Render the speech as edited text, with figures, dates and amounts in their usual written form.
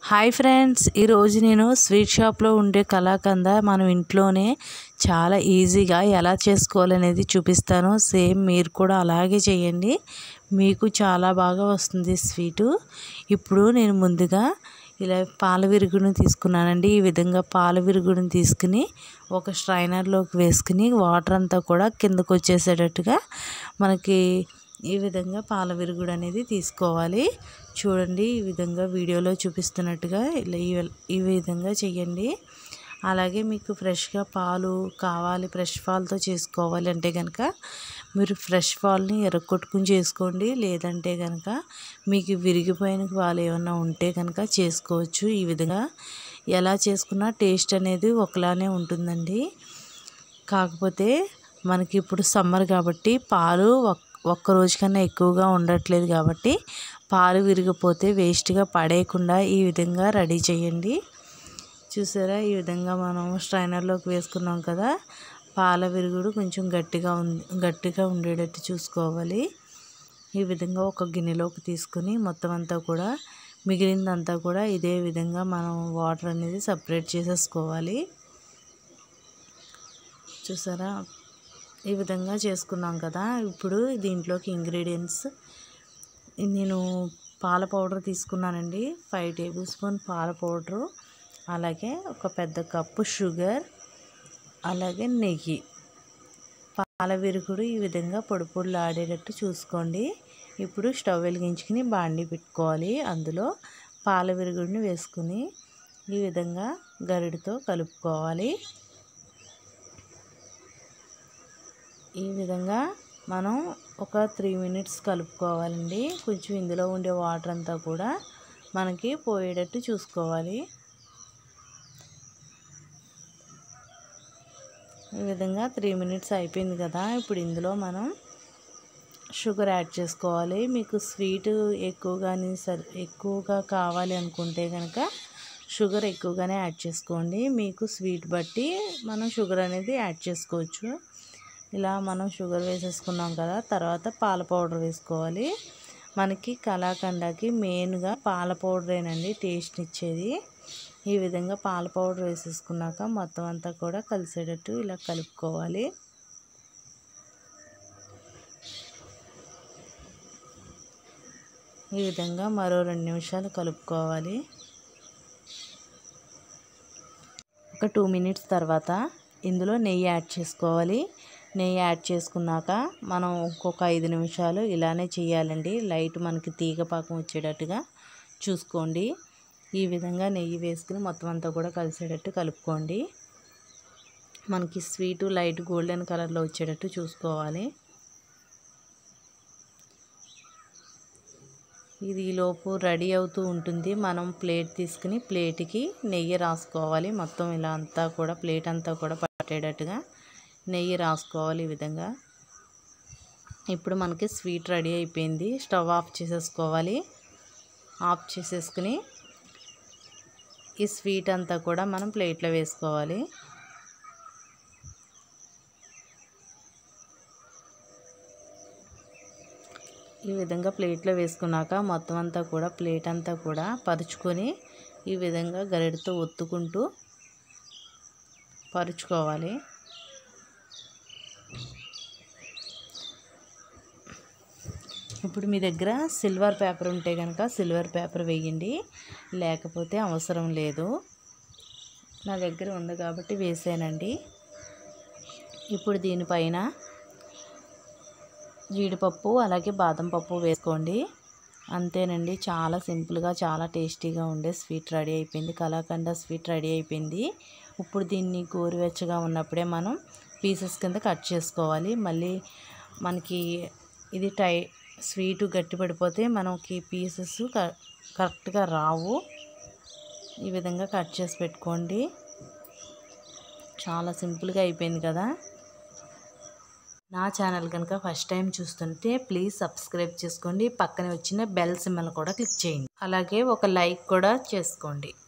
Hi friends, ఈరోజు నేను sweet షాప్లో ఉండే కలాకంద మనం ఇంట్లోనే చాలా ఈజీగా ఎలా చేసుకోవాలనేది చూపిస్తాను. సేమ్ మీరు కూడా అలాగే చేయండి, మీకు చాలా బాగా వస్తుంది స్వీటు. ఇప్పుడు నేను ముందుగా ఇలా పాల విరుగుని తీసుకున్నానండి. ఈ విధంగా పాల విరుగుని తీసుకుని ఒక స్ట్రైనర్లోకి వేసుకుని వాటర్ అంతా కూడా కిందకు వచ్చేసేటట్టుగా మనకి ఈ విధంగా పాల విరుగుడు అనేది తీసుకోవాలి. చూడండి, ఈ విధంగా వీడియోలో చూపిస్తున్నట్టుగా ఈ విధంగా చేయండి. అలాగే మీకు ఫ్రెష్గా పాలు కావాలి, ఫ్రెష్ పాలతో చేసుకోవాలి అంటే కనుక మీరు ఫ్రెష్ పాలని ఎరగొట్టుకుని చేసుకోండి. లేదంటే కనుక మీకు విరిగిపోయిన పాలు ఏమన్నా ఉంటే కనుక చేసుకోవచ్చు. ఈ విధంగా ఎలా చేసుకున్నా టేస్ట్ అనేది ఒకలానే ఉంటుందండి. కాకపోతే మనకి ఇప్పుడు సమ్మర్ కాబట్టి పాలు ఒక్క రోజు కన్నా ఎక్కువగా ఉండట్లేదు కాబట్టి పాలు విరిగిపోతే వేస్ట్గా పడేయకుండా ఈ విధంగా రెడీ చేయండి. చూసారా, ఈ విధంగా మనం స్ట్రైనర్లోకి వేసుకున్నాం కదా. పాల విరుగుడు కొంచెం గట్టిగా ఉండేటట్టు చూసుకోవాలి. ఈ విధంగా ఒక గిన్నెలోకి తీసుకుని మొత్తం అంతా కూడా మిగిలిందంతా కూడా ఇదే విధంగా మనం వాటర్ అనేది సపరేట్ చేసేసుకోవాలి. చూసారా, ఈ విధంగా చేసుకున్నాం కదా. ఇప్పుడు దీంట్లోకి ఇంగ్రీడియంట్స్ నేను పాల పౌడర్ తీసుకున్నానండి. 5 టేబుల్ స్పూన్ పాల పౌడరు, అలాగే ఒక పెద్ద కప్పు షుగర్, అలాగే నెయ్యి. పాల విరుగుడు ఈ విధంగా పొడి పొడిలు ఆడేటట్టు చూసుకోండి. ఇప్పుడు స్టవ్ వెలిగించుకుని బాండీ పెట్టుకోవాలి. అందులో పాల విరుగుడిని వేసుకుని ఈ విధంగా గరిటతో కలుపుకోవాలి. ఈ విధంగా మనం ఒక 3 మినిట్స్ కలుపుకోవాలండి. కొంచెం ఇందులో ఉండే వాటర్ అంతా కూడా మనకి పోయేటట్టు చూసుకోవాలి. ఈ విధంగా 3 మినిట్స్ అయిపోయింది కదా. ఇప్పుడు ఇందులో మనం షుగర్ యాడ్ చేసుకోవాలి. మీకు స్వీట్ ఎక్కువగా కావాలి అనుకుంటే కనుక షుగర్ ఎక్కువగానే యాడ్ చేసుకోండి. మీకు స్వీట్ బట్టి మనం షుగర్ అనేది యాడ్ చేసుకోవచ్చు. ఇలా మనం షుగర్ వేసేసుకున్నాం కదా. తర్వాత పాల పౌడర్ వేసుకోవాలి. మనకి కలాకండకి మెయిన్గా పాల పౌడరేనండి టేస్ట్ ఇచ్చేది. ఈ విధంగా పాల పౌడర్ వేసేసుకున్నాక మొత్తం అంతా కూడా కలిసేటట్టు ఇలా కలుపుకోవాలి. ఈ విధంగా మరో 2 నిమిషాలు కలుపుకోవాలి. ఒక 2 మినిట్స్ తర్వాత ఇందులో నెయ్యి యాడ్ చేసుకోవాలి. నెయ్యి యాడ్ చేసుకున్నాక మనం ఇంకొక 5 నిమిషాలు ఇలానే చేయాలండి. లైట్ మనకి తీగ పాకం వచ్చేటట్టుగా చూసుకోండి. ఈ విధంగా నెయ్యి వేసుకుని మొత్తం అంతా కూడా కలిసేటట్టు కలుపుకోండి. మనకి స్వీటు లైట్ గోల్డెన్ కలర్లో వచ్చేటట్టు చూసుకోవాలి. ఇది ఈలోపు రెడీ అవుతూ ఉంటుంది. మనం ప్లేట్ తీసుకుని ప్లేట్కి నెయ్యి రాసుకోవాలి. మొత్తం ఇలా అంతా కూడా ప్లేట్ అంతా కూడా పట్టేటట్టుగా నెయ్యి రాసుకోవాలి. ఈ విధంగా ఇప్పుడు మనకి స్వీట్ రెడీ అయిపోయింది. స్టవ్ ఆఫ్ చేసేసుకోవాలి. ఆఫ్ చేసేసుకుని ఈ స్వీట్ అంతా కూడా మనం ప్లేట్లో వేసుకోవాలి. ఈ విధంగా ప్లేట్లో వేసుకున్నాక మొత్తం అంతా కూడా ప్లేట్ అంతా కూడా పరుచుకొని ఈ విధంగా గరిటతో ఒత్తుకుంటూ పరుచుకోవాలి. ఇప్పుడు మీ దగ్గర సిల్వర్ పేపర్ ఉంటే కనుక సిల్వర్ పేపర్ వేయండి, లేకపోతే అవసరం లేదు. నా దగ్గర ఉంది కాబట్టి వేసానండి. ఇప్పుడు దీనిపైన జీడిపప్పు అలాగే బాదం పప్పు వేసుకోండి. అంతేనండి, చాలా సింపుల్గా చాలా టేస్టీగా ఉండే స్వీట్ రెడీ అయిపోయింది. కలాకండ స్వీట్ రెడీ అయిపోయింది. ఇప్పుడు దీన్ని గోరువెచ్చగా ఉన్నప్పుడే మనం పీసెస్ కింద కట్ చేసుకోవాలి. మళ్ళీ మనకి ఇది స్వీటు గట్టి పడిపోతే మనకి పీసెస్ కరెక్ట్గా రావు. ఈ విధంగా కట్ చేసి పెట్టుకోండి. చాలా సింపుల్గా అయిపోయింది కదా. నా ఛానల్ కనుక ఫస్ట్ టైం చూస్తుంటే ప్లీజ్ సబ్స్క్రైబ్ చేసుకోండి. పక్కనే వచ్చిన బెల్ సింబల్ కూడా క్లిక్ చేయండి. అలాగే ఒక లైక్ కూడా చేసుకోండి.